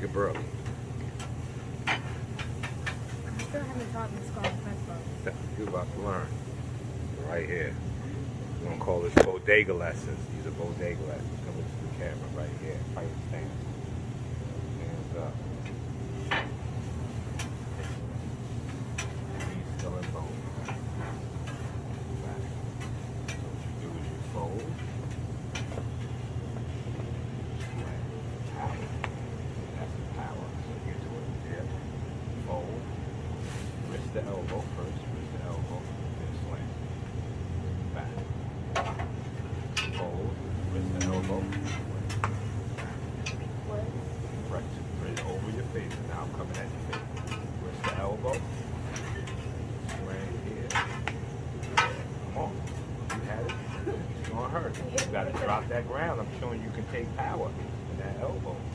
Bro. I still haven't taught me Scarf Press. You're about to learn. Right here. We're going to call this bodega lessons. These are bodega lessons. Come into the camera right here. Fight stance. Hands up. Knees still in bone. Back. So what you do is you fold. Power. That's the power. So you do it dip. Fold. Wrist the elbow first. Wrist the elbow. Then slam. Back. Fold. Wrist the elbow. What? Right. Bring it over your face. And now I'm coming at your face. Wrist the elbow. Swing here. Come on. You had it. It's gonna hurt. You gotta drop that ground. I'm showing you can take power in that elbow.